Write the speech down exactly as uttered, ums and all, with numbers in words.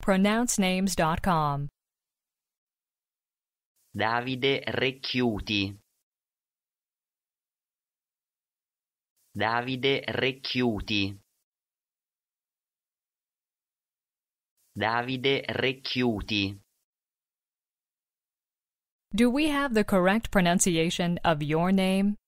pronounce names dot com. Davide Recchiuti. Davide Recchiuti. Davide Recchiuti. Do we have the correct pronunciation of your name?